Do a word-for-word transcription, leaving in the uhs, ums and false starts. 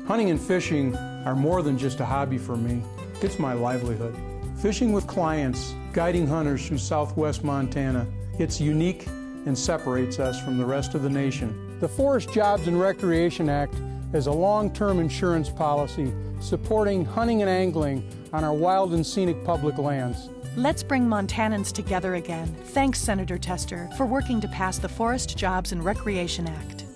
Hunting and fishing are more than just a hobby for me. It's my livelihood. Fishing with clients, guiding hunters through southwest Montana, it's unique and separates us from the rest of the nation. The Forest Jobs and Recreation Act is a long-term insurance policy supporting hunting and angling on our wild and scenic public lands. Let's bring Montanans together again. Thanks, Senator Tester, for working to pass the Forest Jobs and Recreation Act.